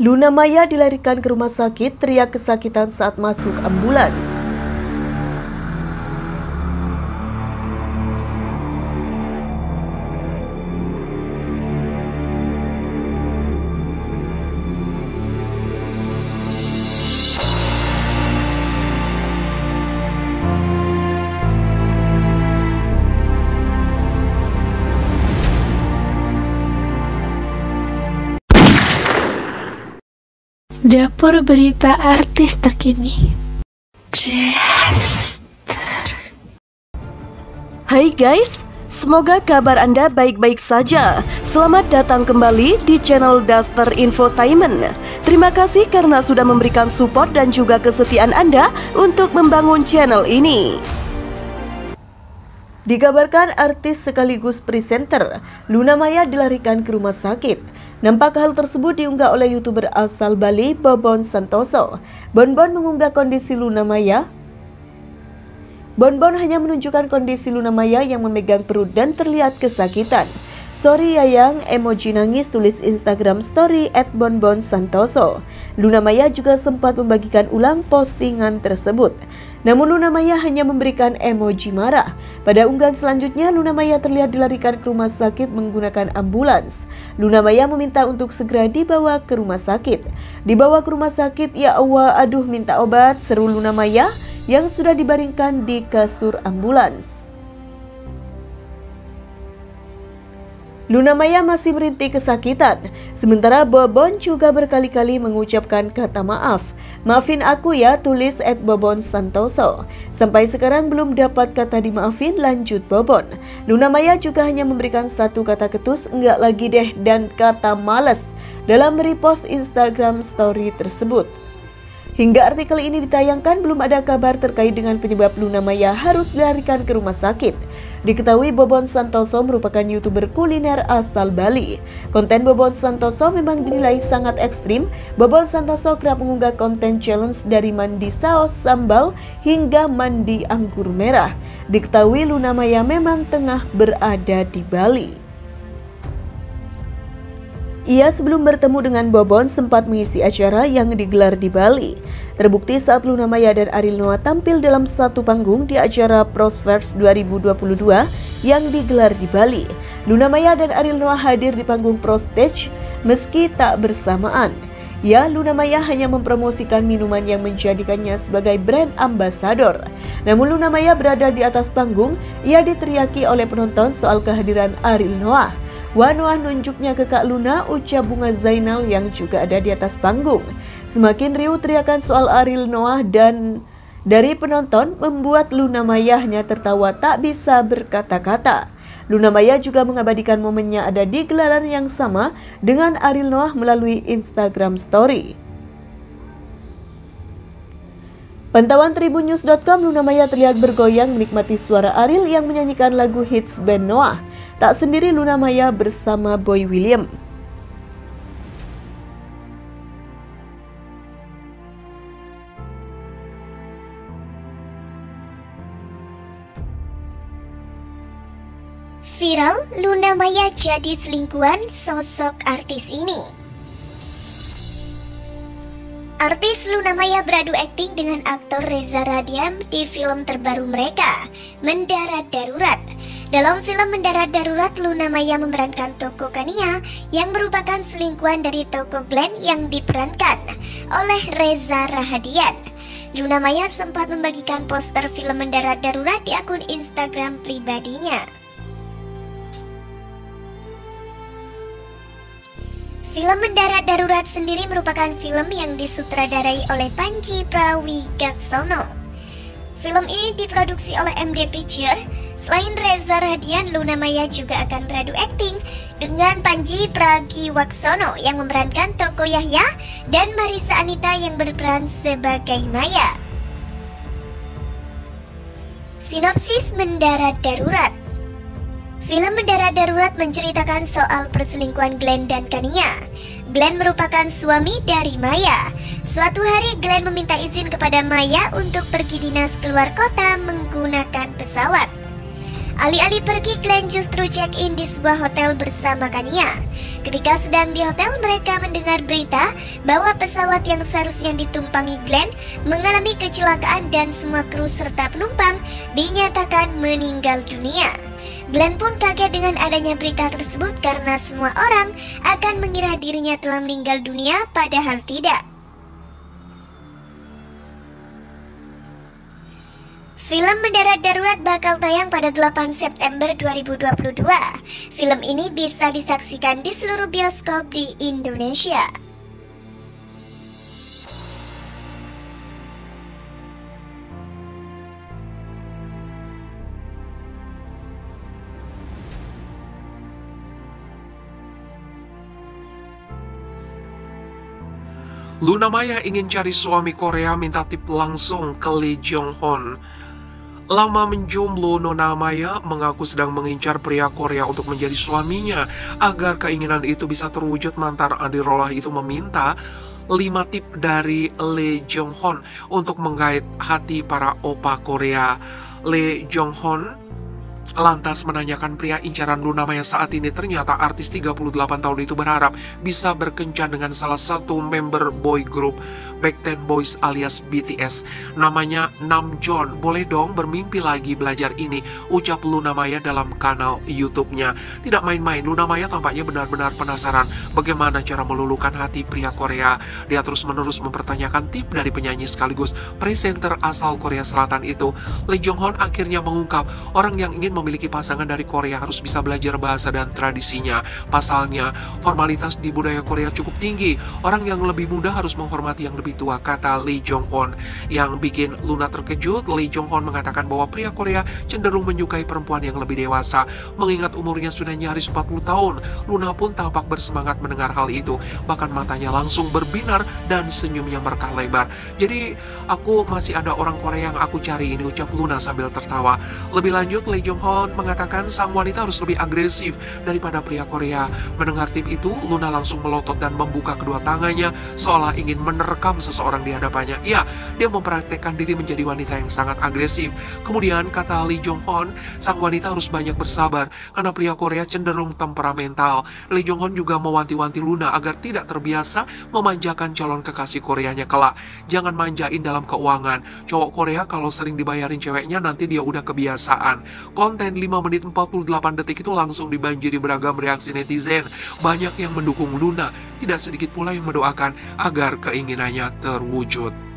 Luna Maya dilarikan ke rumah sakit teriak kesakitan saat masuk ambulans. Dapur berita artis terkini. Hai guys, semoga kabar Anda baik-baik saja. Selamat datang kembali di channel Daster Infotainment. Terima kasih karena sudah memberikan support dan juga kesetiaan Anda untuk membangun channel ini. Dikabarkan artis sekaligus presenter Luna Maya dilarikan ke rumah sakit. Nampak hal tersebut diunggah oleh YouTuber asal Bali, Bobon Santoso. Bonbon mengunggah kondisi Luna Maya. Bonbon hanya menunjukkan kondisi Luna Maya yang memegang perut dan terlihat kesakitan. Sorry Yayang, emoji nangis, tulis Instagram story @bonbonsantoso. Luna Maya juga sempat membagikan ulang postingan tersebut. Namun Luna Maya hanya memberikan emoji marah. Pada unggahan selanjutnya, Luna Maya terlihat dilarikan ke rumah sakit menggunakan ambulans. Luna Maya meminta untuk segera dibawa ke rumah sakit. Dibawa ke rumah sakit, ya Allah, aduh minta obat, seru Luna Maya yang sudah dibaringkan di kasur ambulans. Luna Maya masih merintih kesakitan, sementara Bobon juga berkali-kali mengucapkan kata maaf. Maafin aku ya, tulis @Bobon Santoso. Sampai sekarang belum dapat kata dimaafin, lanjut Bobon. Luna Maya juga hanya memberikan satu kata ketus, enggak lagi deh, dan kata males dalam merepost Instagram story tersebut. Hingga artikel ini ditayangkan, belum ada kabar terkait dengan penyebab Luna Maya harus dilarikan ke rumah sakit. Diketahui Bobon Santoso merupakan YouTuber kuliner asal Bali. Konten Bobon Santoso memang dinilai sangat ekstrim. Bobon Santoso kerap mengunggah konten challenge dari mandi saus sambal hingga mandi anggur merah. Diketahui Luna Maya memang tengah berada di Bali. Ia sebelum bertemu dengan Bobon sempat mengisi acara yang digelar di Bali. Terbukti saat Luna Maya dan Ariel Noah tampil dalam satu panggung di acara Prosverse 2022 yang digelar di Bali. Luna Maya dan Ariel Noah hadir di panggung Pro Stage meski tak bersamaan. Ya, Luna Maya hanya mempromosikan minuman yang menjadikannya sebagai brand ambassador. Namun Luna Maya berada di atas panggung, ia diteriaki oleh penonton soal kehadiran Ariel Noah. Wah, Noah nunjuknya ke Kak Luna, ucap Bunga Zainal yang juga ada di atas panggung. Semakin riuh teriakan soal Ariel Noah dan dari penonton membuat Luna Maya hanya tertawa tak bisa berkata-kata. Luna Maya juga mengabadikan momennya ada di gelaran yang sama dengan Ariel Noah melalui Instagram Story. Pantauan tribunnews.com, Luna Maya terlihat bergoyang menikmati suara Ariel yang menyanyikan lagu hits band Noah. Tak sendiri Luna Maya bersama Boy William. Viral, Luna Maya jadi selingkuhan sosok artis ini. Artis Luna Maya beradu akting dengan aktor Reza Radian di film terbaru mereka, Mendarat Darurat. Dalam film Mendarat Darurat, Luna Maya memerankan Toko Kania yang merupakan selingkuhan dari Toko Glenn yang diperankan oleh Reza Rahadian. Luna Maya sempat membagikan poster film Mendarat Darurat di akun Instagram pribadinya. Film Mendarat Darurat sendiri merupakan film yang disutradarai oleh Panji Prawigaksono. Film ini diproduksi oleh MD Picture. Selain Reza Radian, Luna Maya juga akan beradu akting dengan Panji Pragiwaksono yang memerankan Toko Yahya dan Marisa Anita yang berperan sebagai Maya. Sinopsis Mendarat Darurat. Film Mendarat Darurat menceritakan soal perselingkuhan Glenn dan Kania. Glenn merupakan suami dari Maya. Suatu hari Glenn meminta izin kepada Maya untuk pergi dinas keluar kota menggunakan pesawat. Alih-alih pergi, Glenn justru check-in di sebuah hotel bersama Kania. Ketika sedang di hotel, mereka mendengar berita bahwa pesawat yang seharusnya ditumpangi Glenn mengalami kecelakaan dan semua kru serta penumpang dinyatakan meninggal dunia. Glenn pun kaget dengan adanya berita tersebut karena semua orang akan mengira dirinya telah meninggal dunia, padahal tidak. Film Mendarat Darurat bakal tayang pada 8 September 2022. Film ini bisa disaksikan di seluruh bioskop di Indonesia. Luna Maya ingin cari suami Korea, minta tip langsung ke Lee Jong Hon. Lama menjomblo, Luna Maya mengaku sedang mengincar pria Korea untuk menjadi suaminya. Agar keinginan itu bisa terwujud, mantan Adirolah itu meminta 5 tip dari Lee Jong Hon untuk menggait hati para opa Korea. Lee Jong Hon lantas menanyakan pria incaran Luna Maya saat ini. Ternyata artis 38 tahun itu berharap bisa berkencan dengan salah satu member boy group Backstreet Boys alias BTS. Namanya Namjoon. Boleh dong bermimpi lagi belajar ini, ucap Luna Maya dalam kanal YouTube-nya. Tidak main-main, Luna Maya tampaknya benar-benar penasaran bagaimana cara meluluhkan hati pria Korea. Dia terus-menerus mempertanyakan tip dari penyanyi sekaligus presenter asal Korea Selatan itu. Lee Jong Hon akhirnya mengungkap, orang yang ingin memiliki pasangan dari Korea harus bisa belajar bahasa dan tradisinya. Pasalnya, formalitas di budaya Korea cukup tinggi. Orang yang lebih muda harus menghormati yang lebih tua, kata Lee Jong Hon. Yang bikin Luna terkejut, Lee Jong Hon mengatakan bahwa pria Korea cenderung menyukai perempuan yang lebih dewasa. Mengingat umurnya sudah nyaris 40 tahun, Luna pun tampak bersemangat mendengar hal itu. Bahkan matanya langsung berbinar dan senyumnya merkah lebar. Jadi, aku masih ada orang Korea yang aku cari ini, ucap Luna sambil tertawa. Lebih lanjut, Lee Jong Hon mengatakan sang wanita harus lebih agresif daripada pria Korea. Mendengar tip itu, Luna langsung melotot dan membuka kedua tangannya seolah ingin menerkam seseorang di hadapannya. Ya, dia mempraktekkan diri menjadi wanita yang sangat agresif. Kemudian, kata Lee Jong Hon, sang wanita harus banyak bersabar karena pria Korea cenderung temperamental. Lee Jong Hon juga mewanti-wanti Luna agar tidak terbiasa memanjakan calon kekasih Koreanya kelak. Jangan manjain dalam keuangan. Cowok Korea kalau sering dibayarin ceweknya nanti dia udah kebiasaan. Konten 5 menit 48 detik itu langsung dibanjiri beragam reaksi netizen. Banyak yang mendukung Luna, tidak sedikit pula yang mendoakan agar keinginannya terwujud.